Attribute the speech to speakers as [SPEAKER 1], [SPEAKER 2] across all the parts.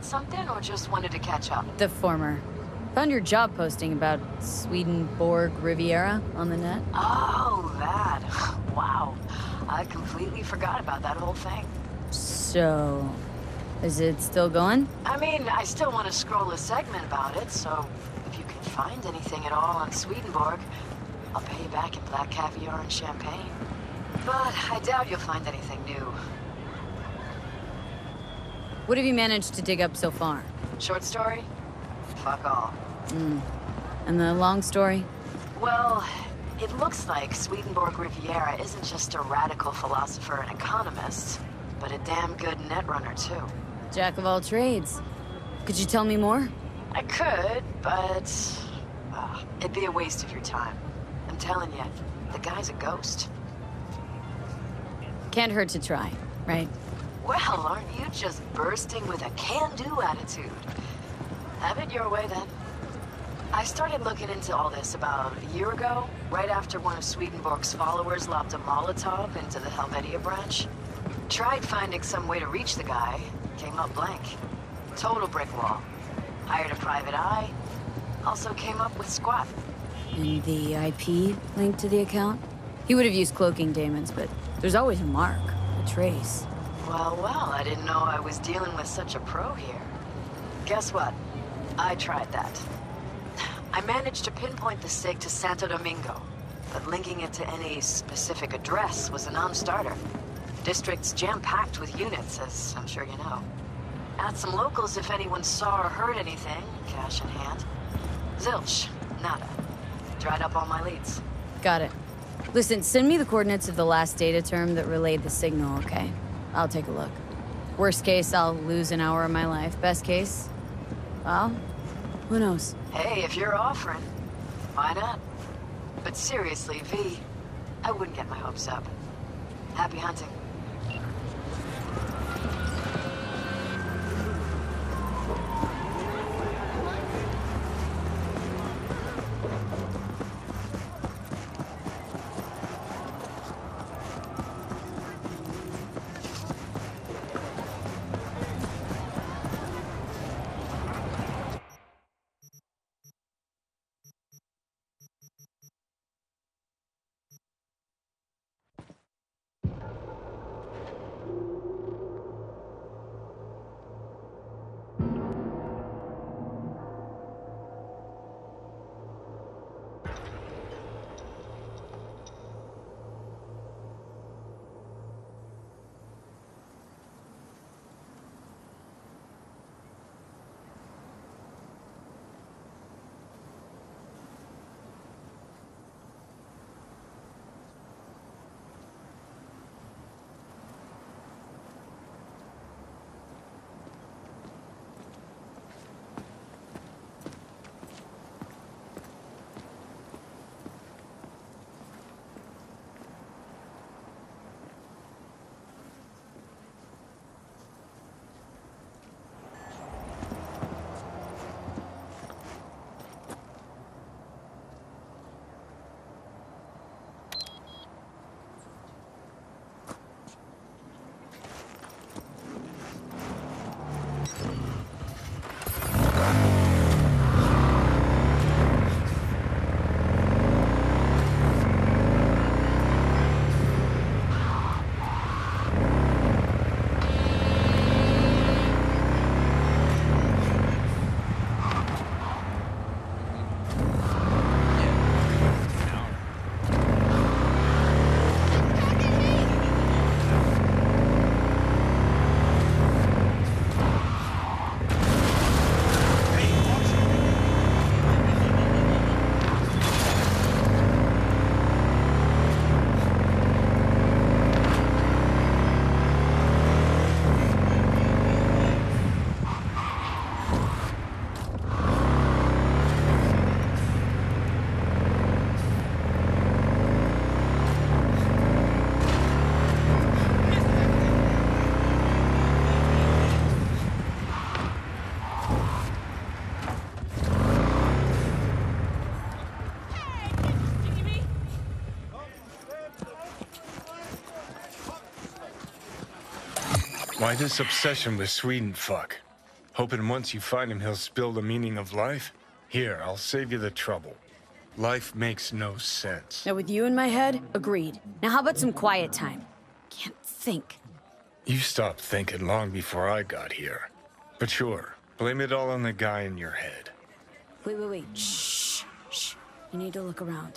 [SPEAKER 1] about something or just wanted to catch up?
[SPEAKER 2] The former. Found your job posting about Swedenborg Riviera on the net.
[SPEAKER 1] Oh, that. Wow. I completely forgot about that whole thing.
[SPEAKER 2] So, is it still going?
[SPEAKER 1] I mean, I still want to scroll a segment about it, so if you can find anything at all on Swedenborg, I'll pay you back in black caviar and champagne. But I doubt you'll find anything new.
[SPEAKER 2] What have you managed to dig up so far?
[SPEAKER 1] Short story? Fuck all.
[SPEAKER 2] And the long story?
[SPEAKER 1] Well, it looks like Swedenborg Riviera isn't just a radical philosopher and economist, but a damn good netrunner too.
[SPEAKER 2] Jack of all trades. Could you tell me more?
[SPEAKER 1] I could, but it'd be a waste of your time. I'm telling you, the guy's a ghost.
[SPEAKER 2] Can't hurt to try, right?
[SPEAKER 1] Well, aren't you just bursting with a can-do attitude? Have it your way, then. I started looking into all this about a year ago, right after one of Swedenborg's followers lobbed a Molotov into the Helvetia branch. Tried finding some way to reach the guy, came up blank. Total brick wall. Hired a private eye, also came up with squat.
[SPEAKER 2] And the IP linked to the account? He would have used cloaking daemons, but there's always a mark, a trace.
[SPEAKER 1] Well, I didn't know I was dealing with such a pro here. Guess what? I tried that. I managed to pinpoint the SIG to Santo Domingo, but linking it to any specific address was a non-starter. District's jam-packed with units, as I'm sure you know. Asked some locals if anyone saw or heard anything, cash in hand. Zilch, nada. Dried up all my leads.
[SPEAKER 2] Got it. Listen, send me the coordinates of the last data term that relayed the signal, okay? I'll take a look. Worst case, I'll lose an hour of my life. Best case, well, who knows?
[SPEAKER 1] Hey, if you're offering, why not? But seriously, V, I wouldn't get my hopes up. Happy hunting.
[SPEAKER 3] Why this obsession with Sweden, fuck? Hoping once you find him, he'll spill the meaning of life? Here, I'll save you the trouble. Life makes no sense.
[SPEAKER 2] Now with you in my head, agreed. Now how about some quiet time? Can't think.
[SPEAKER 3] You stopped thinking long before I got here. But sure, blame it all on the guy in your head.
[SPEAKER 2] Wait. Shh. You need to look around.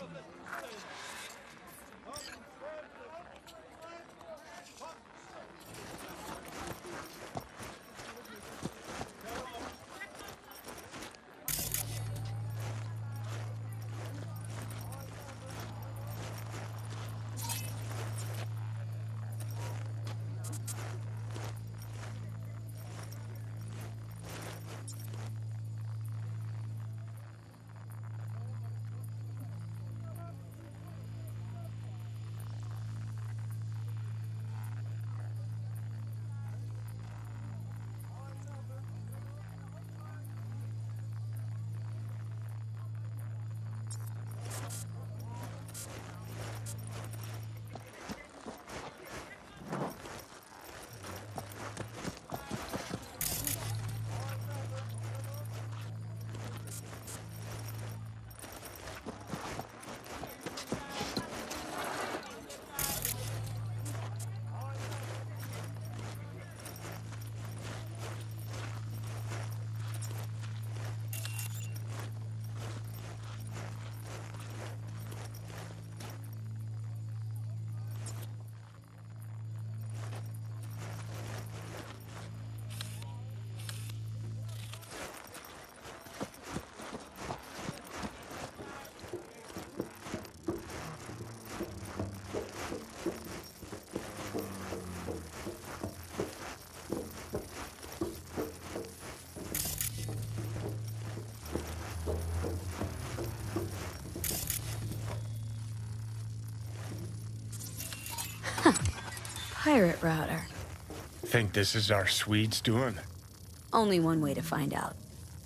[SPEAKER 2] Pirate router.
[SPEAKER 3] Think this is our Swedes doing?
[SPEAKER 2] Only one way to find out.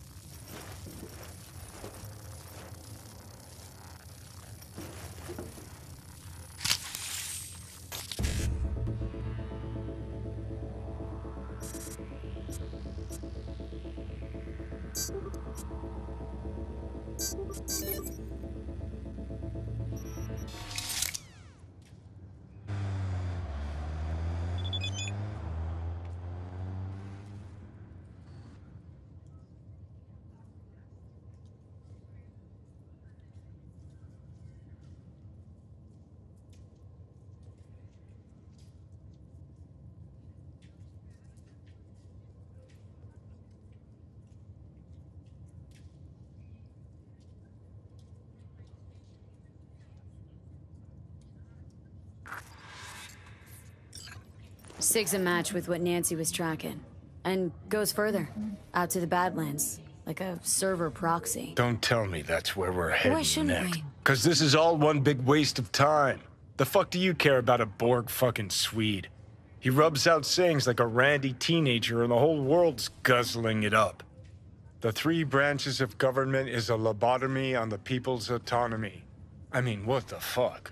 [SPEAKER 2] Sig's a match with what Nancy was tracking. And goes further. Out to the Badlands. Like a server proxy.
[SPEAKER 3] Don't tell me that's where we're heading
[SPEAKER 2] Why shouldn't
[SPEAKER 3] next.
[SPEAKER 2] we?
[SPEAKER 3] Because this is all one big waste of time. The fuck do you care about a Borg fucking Swede? He rubs out sayings like a randy teenager and the whole world's guzzling it up. The three branches of government is a lobotomy on the people's autonomy. I mean, what the fuck?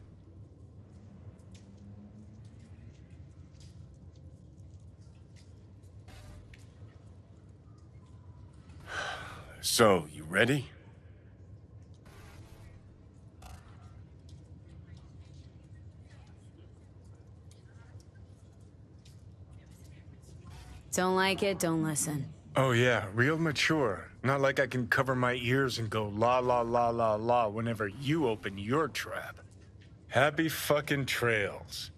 [SPEAKER 3] So, you ready?
[SPEAKER 2] Don't like it, don't listen.
[SPEAKER 3] Oh yeah, real mature. Not like I can cover my ears and go la la la la la whenever you open your trap. Happy fucking trails.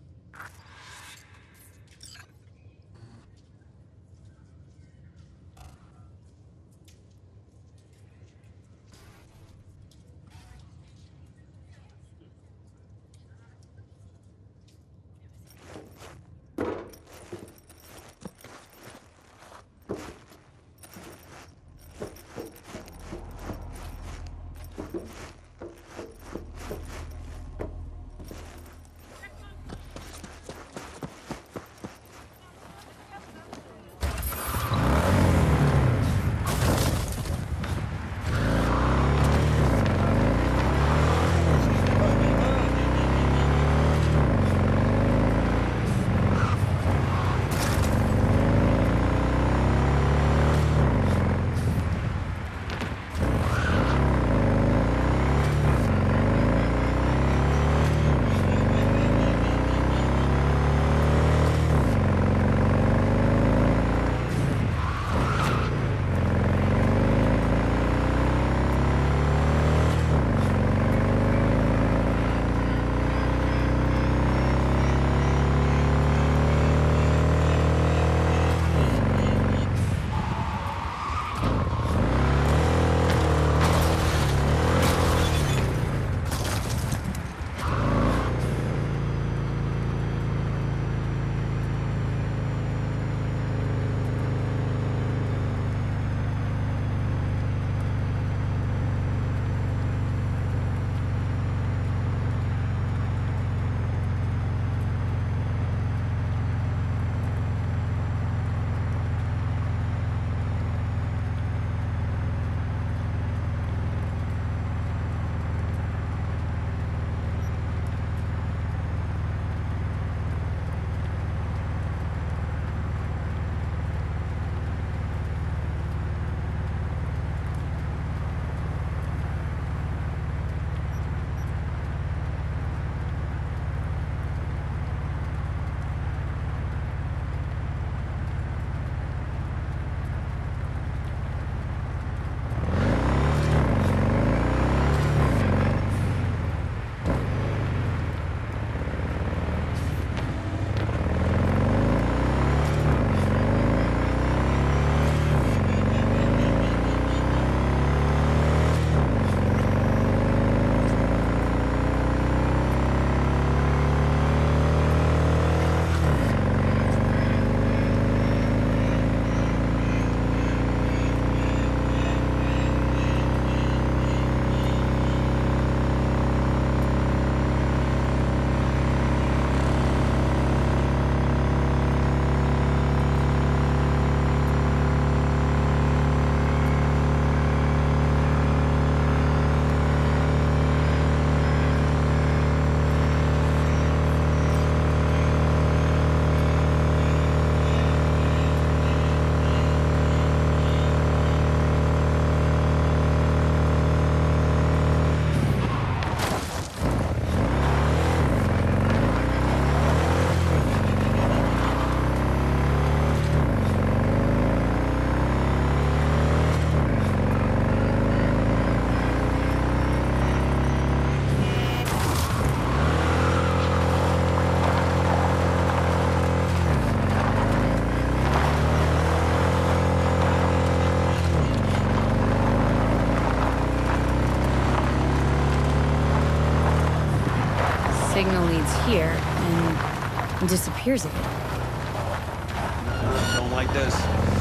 [SPEAKER 2] leads here and disappears again.
[SPEAKER 4] Don't like this.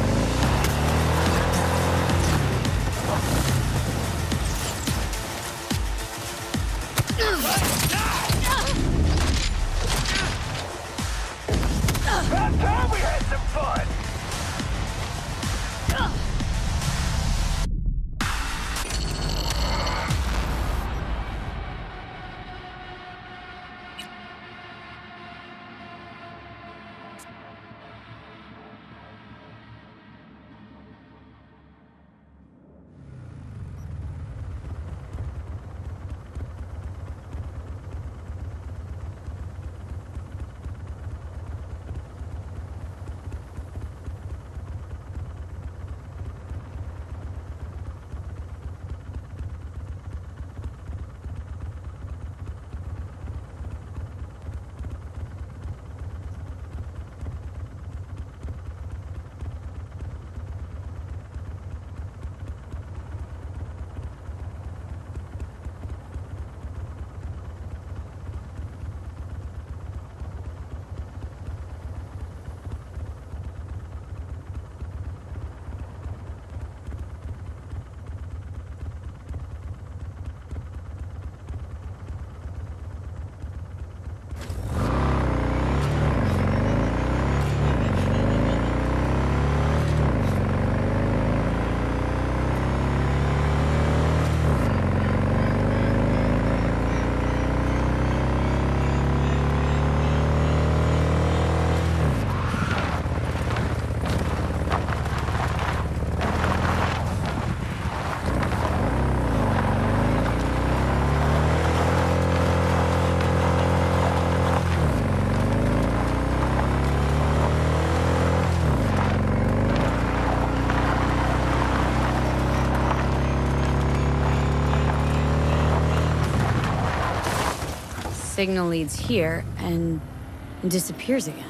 [SPEAKER 5] About time we had some fun!
[SPEAKER 2] Signal leads here and disappears again.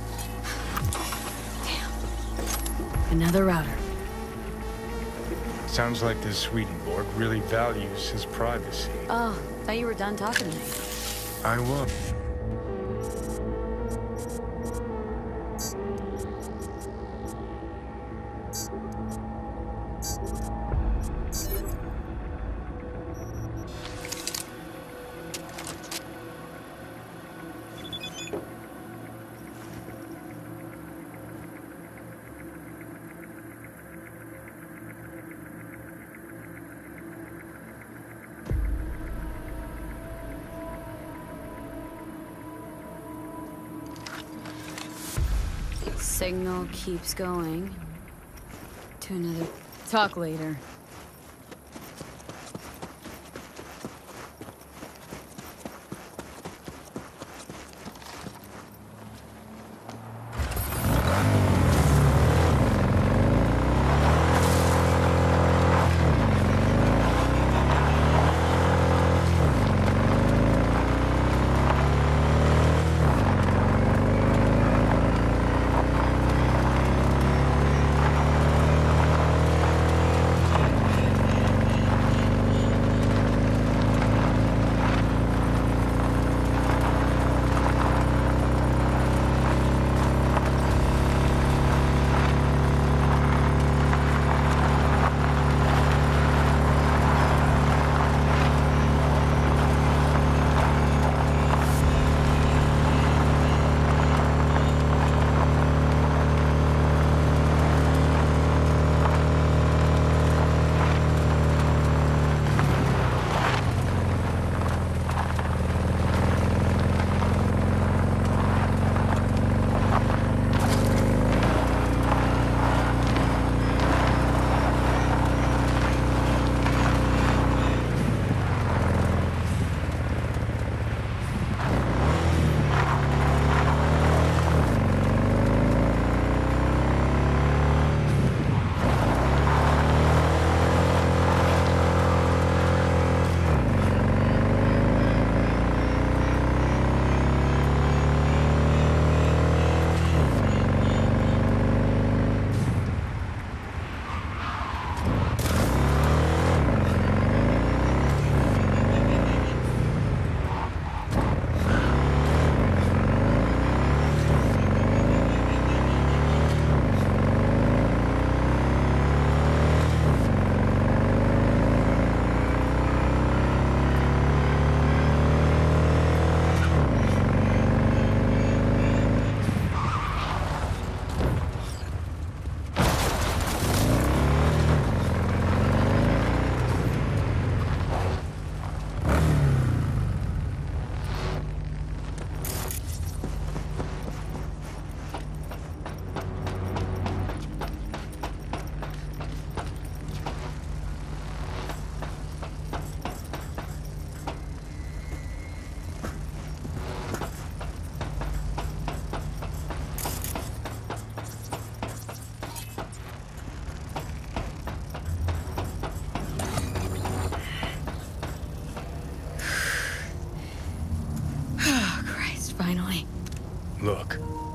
[SPEAKER 2] Another router.
[SPEAKER 3] Sounds like this Swedenborg really values his privacy.
[SPEAKER 2] Oh, thought you were done talking to me.
[SPEAKER 3] I won't.
[SPEAKER 2] Signal keeps going to another. Talk later. Finally.
[SPEAKER 3] Look,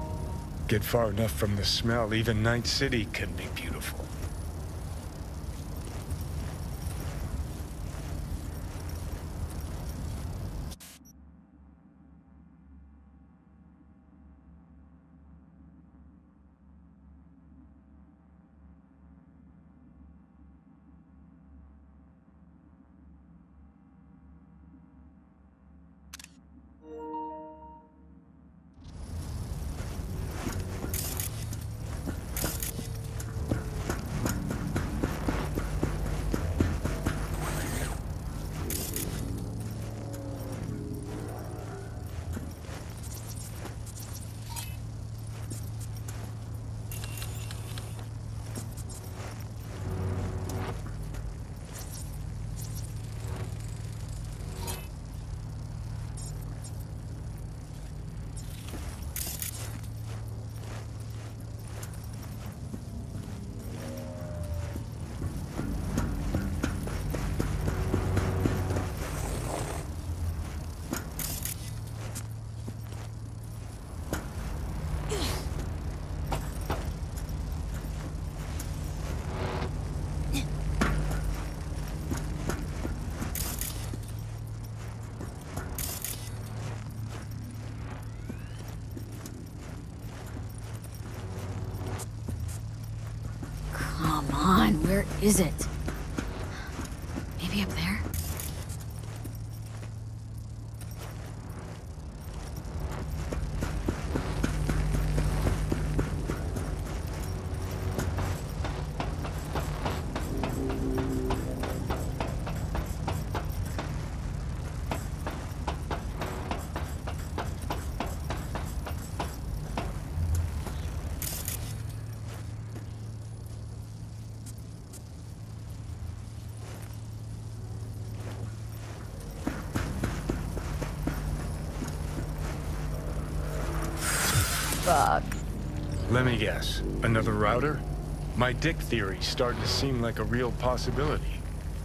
[SPEAKER 3] get far enough from the smell, even Night City can be beautiful.
[SPEAKER 2] Where is it? Maybe up there? Fuck.
[SPEAKER 3] Let me guess. Another router? My dick theory's starting to seem like a real possibility.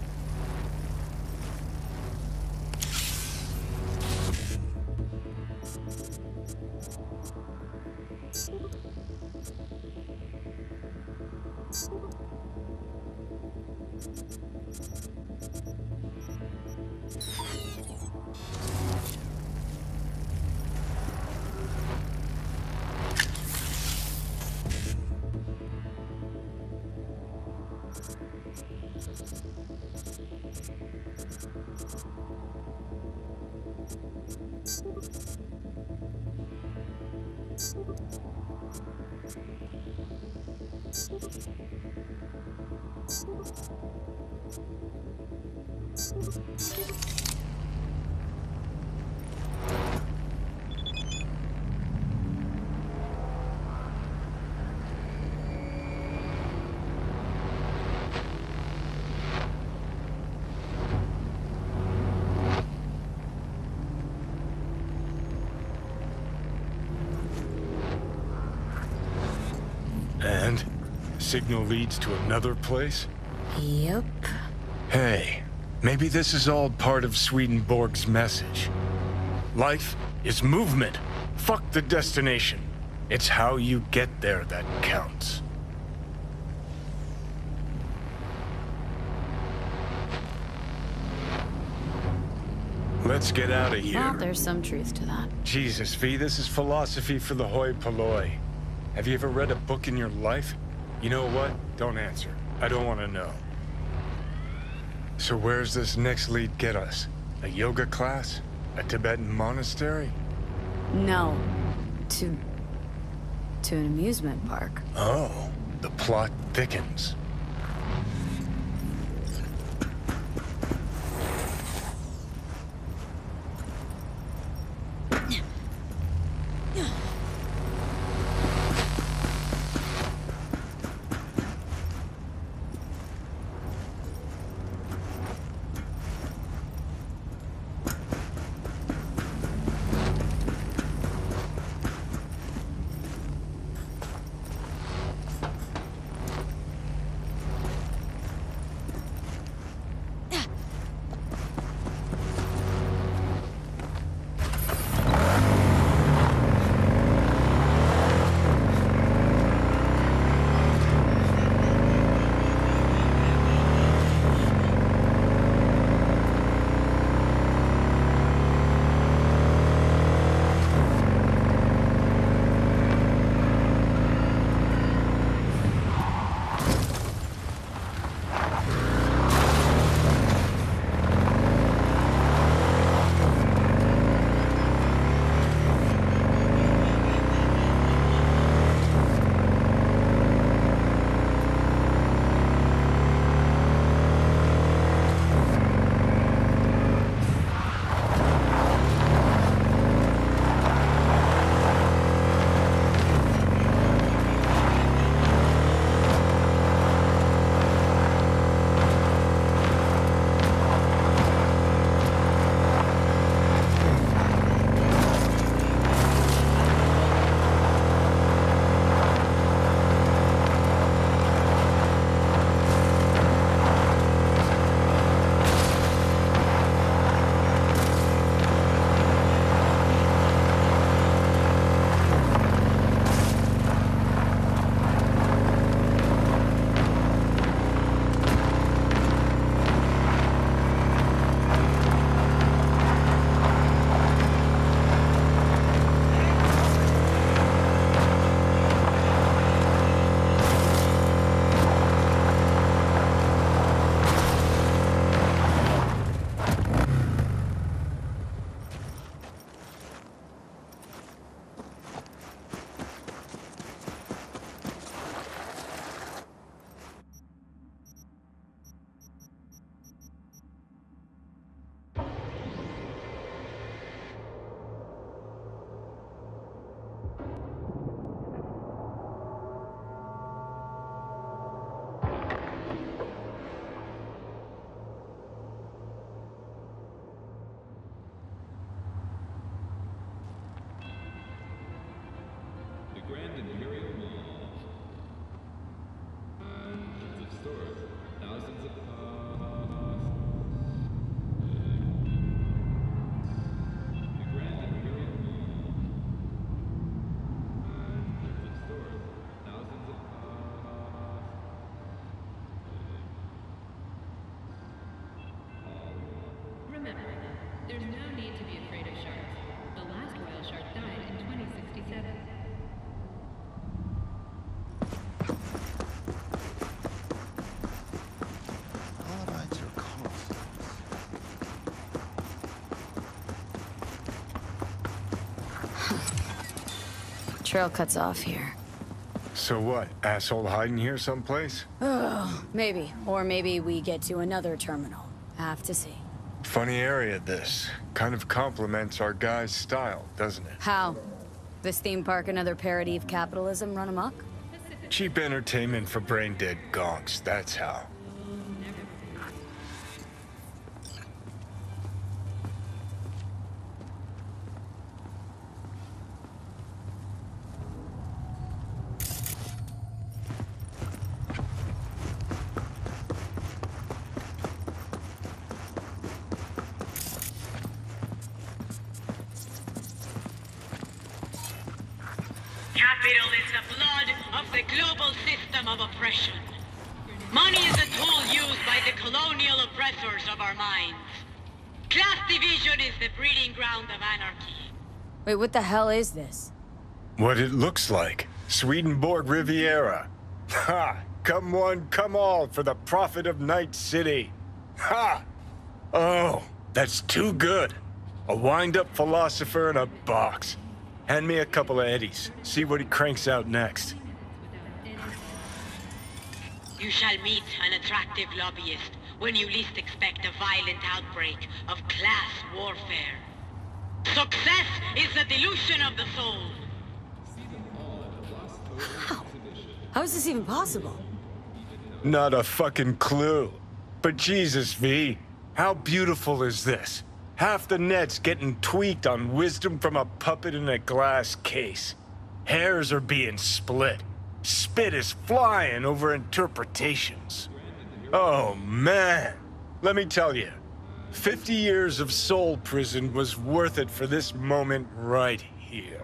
[SPEAKER 3] And? Signal leads to another place?
[SPEAKER 2] Yep.
[SPEAKER 3] Hey, maybe this is all part of Swedenborg's message. Life is movement. Fuck the destination. It's how you get there that counts. Let's get out of here.
[SPEAKER 2] Well, there's some truth to that.
[SPEAKER 3] Jesus, V, this is philosophy for the hoi polloi. Have you ever read a book in your life? You know what? Don't answer. I don't want to know. So where's this next lead get us? A yoga class? A Tibetan monastery?
[SPEAKER 2] No. To an amusement park.
[SPEAKER 3] Oh, the plot thickens.
[SPEAKER 2] Trail cuts off here.
[SPEAKER 3] So what? Asshole hiding here someplace?
[SPEAKER 2] Oh, maybe. Or maybe we get to another terminal. Have to see.
[SPEAKER 3] Funny area, this. Kind of complements our guy's style, doesn't it?
[SPEAKER 2] How? This theme park another parody of capitalism run amok?
[SPEAKER 3] Cheap entertainment for brain-dead gonks, that's how.
[SPEAKER 4] Capital is the blood of the global system of oppression. Money is a tool used by the colonial oppressors of our minds. Class division is the breeding ground of anarchy.
[SPEAKER 2] Wait, what the hell is this?
[SPEAKER 3] What it looks like. Swedenborg Riviera. Ha! Come one, come all, for the profit of Night City. Ha! Oh, that's too good. A wind-up philosopher in a box. Hand me a couple of eddies. See what he cranks out next.
[SPEAKER 4] You shall meet an attractive lobbyist when you least expect a violent outbreak of class warfare. Success is the delusion of the soul.
[SPEAKER 2] How is this even possible?
[SPEAKER 3] Not a fucking clue. But Jesus, V, how beautiful is this? Half the net's getting tweaked on wisdom from a puppet in a glass case. Hairs are being split. Spit is flying over interpretations. Oh, man. Let me tell you, 50 years of soul prison was worth it for this moment right here.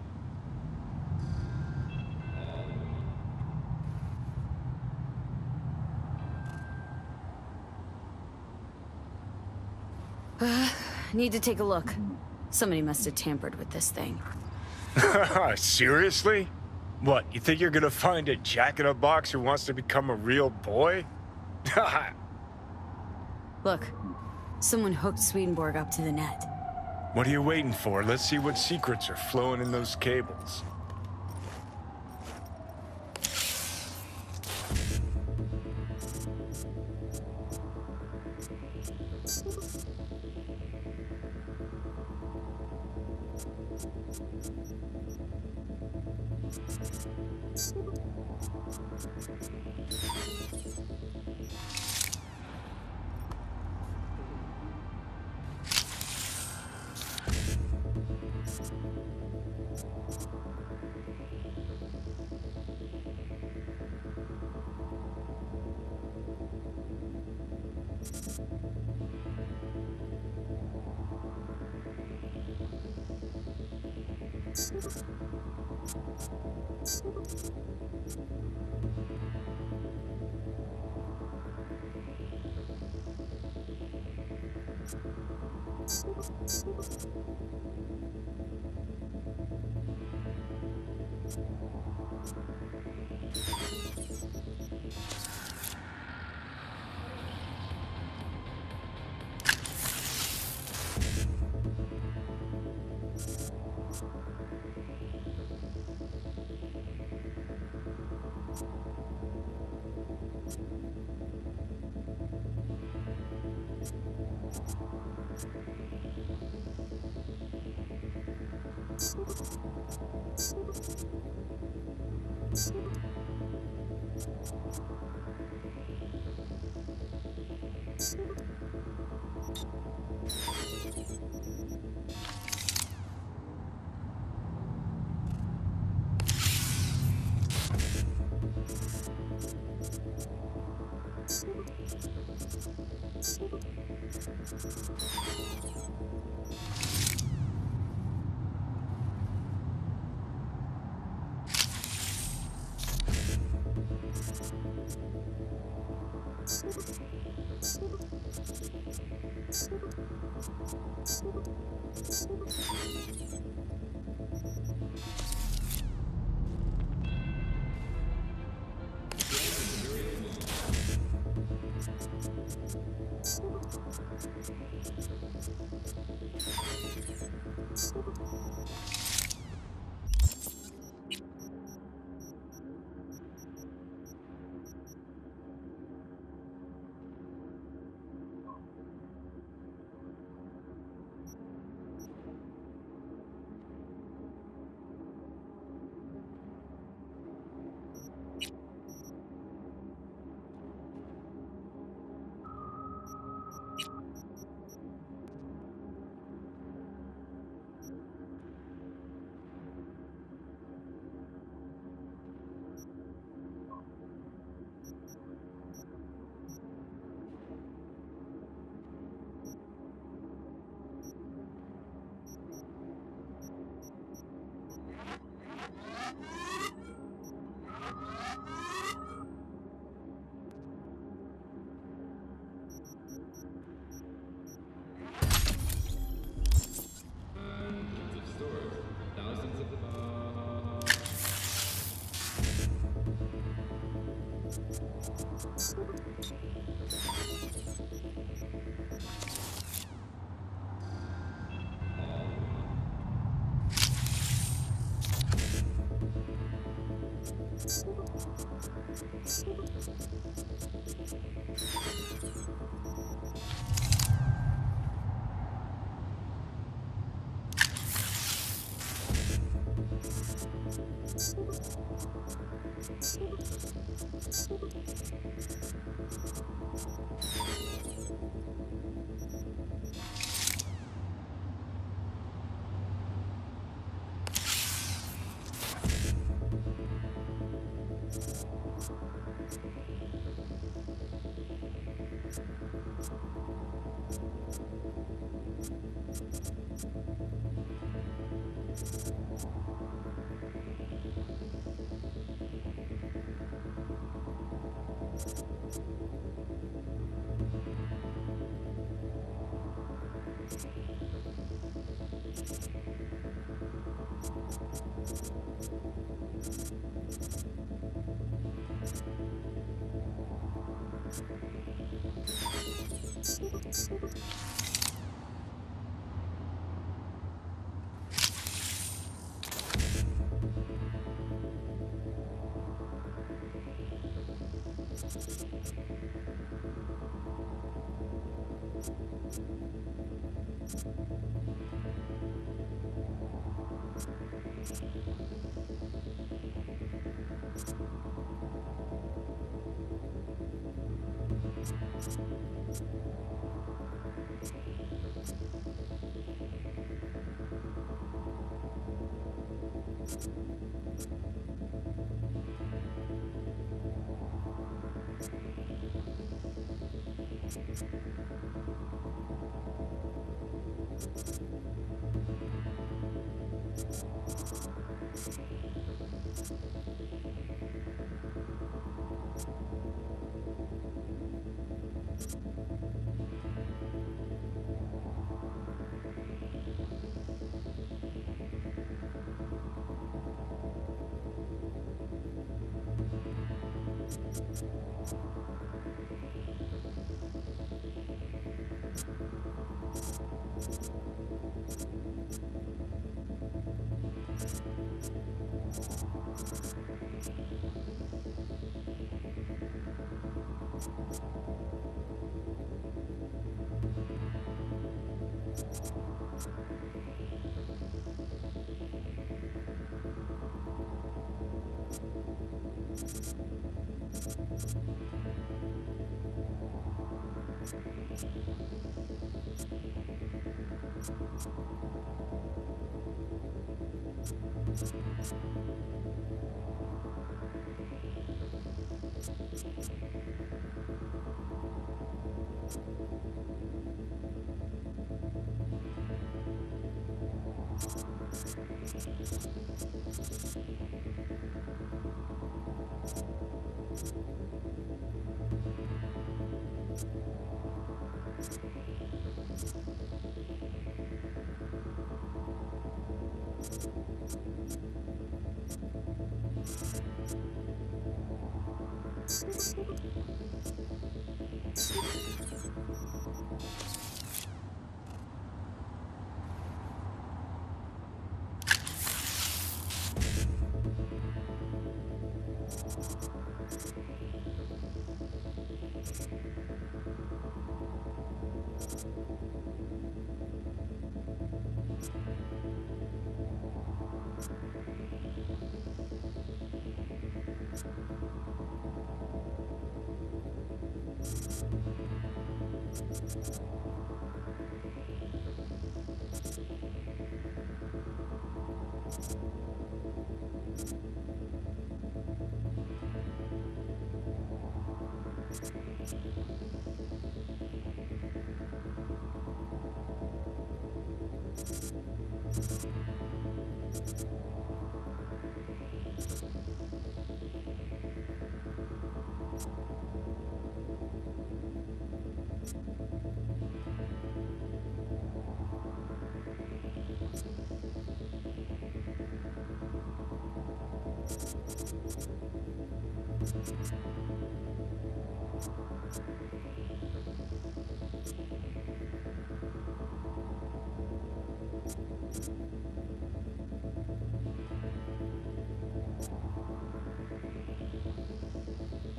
[SPEAKER 2] Need to take a look. Somebody must have tampered with this thing.
[SPEAKER 3] Seriously? What, you think you're gonna find a jack-in-a-box who wants to become a real boy?
[SPEAKER 2] Look, someone hooked Swedenborg up to the net.
[SPEAKER 3] What are you waiting for? Let's see what secrets are flowing in those cables.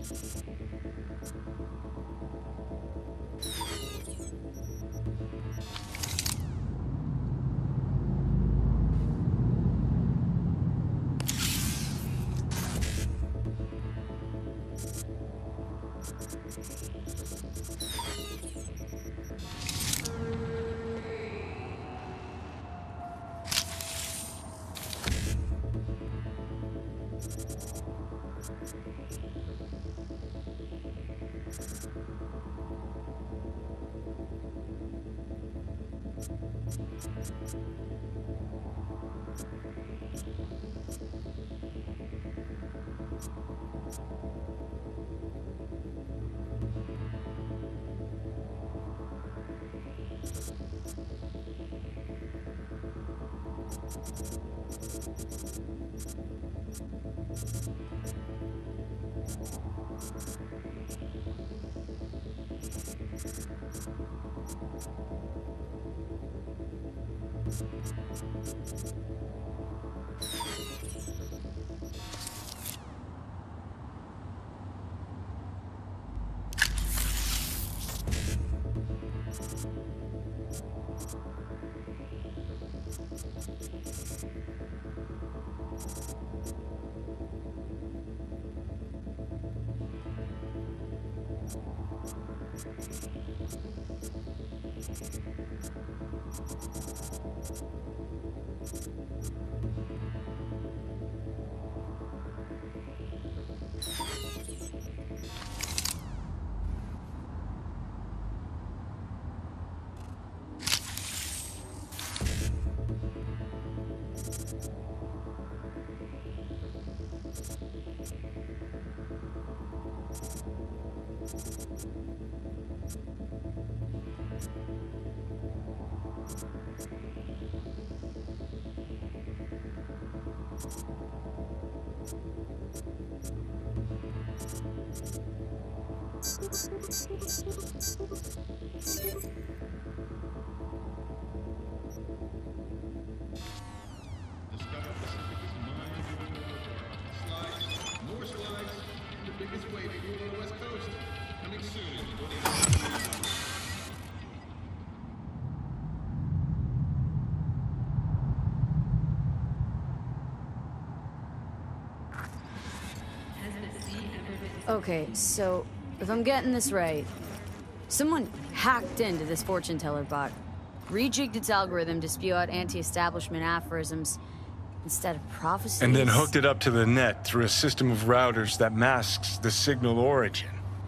[SPEAKER 2] Okay, so if I'm getting this right, someone hacked into this fortune teller bot, rejigged its algorithm to spew out anti-establishment aphorisms instead of prophecies.
[SPEAKER 3] And then hooked it up to the net through a system of routers that masks the signal origin.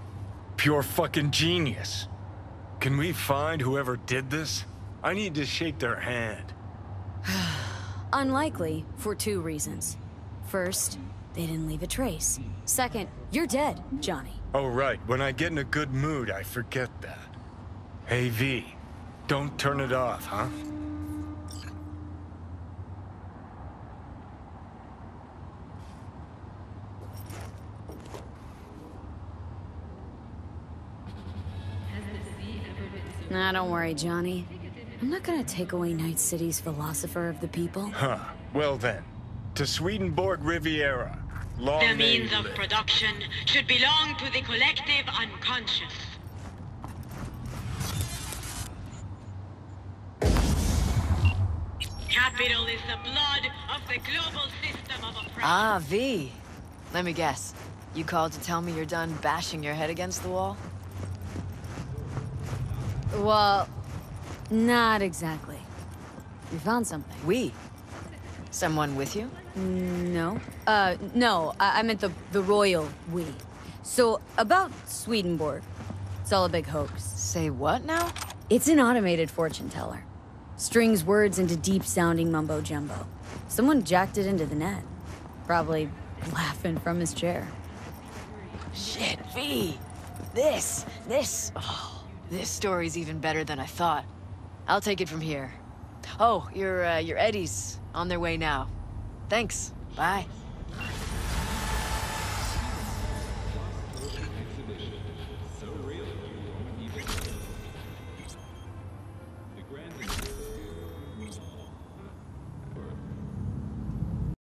[SPEAKER 3] Pure fucking genius. Can we find whoever did this? I need to shake their hand.
[SPEAKER 2] Unlikely, for two reasons. First, they didn't leave a trace. Second, you're dead, Johnny.
[SPEAKER 3] Oh, right. When I get in a good mood, I forget that. Hey, V. Don't turn it off, huh?
[SPEAKER 2] Nah, don't worry, Johnny. I'm not gonna take away Night City's philosopher of the people.
[SPEAKER 3] Huh. Well then. To Swedenborg Riviera. Long
[SPEAKER 4] The
[SPEAKER 3] may
[SPEAKER 4] means
[SPEAKER 3] he
[SPEAKER 4] of
[SPEAKER 3] live.
[SPEAKER 4] production should belong to the collective unconscious. Capital is the blood of the global system of oppression.
[SPEAKER 1] Ah, V. Let me guess. You called to tell me you're done bashing your head against the wall?
[SPEAKER 2] Well, not exactly. We found something.
[SPEAKER 1] We? Someone with you?
[SPEAKER 2] No. No, I meant the royal we. So, about Swedenborg. It's all a big hoax.
[SPEAKER 1] Say what now?
[SPEAKER 2] It's an automated fortune teller. Strings words into deep-sounding mumbo-jumbo. Someone jacked it into the net. Probably laughing from his chair.
[SPEAKER 1] Shit, V. This story's even better than I thought. I'll take it from here. Oh, your Eddies on their way now. Thanks. Bye.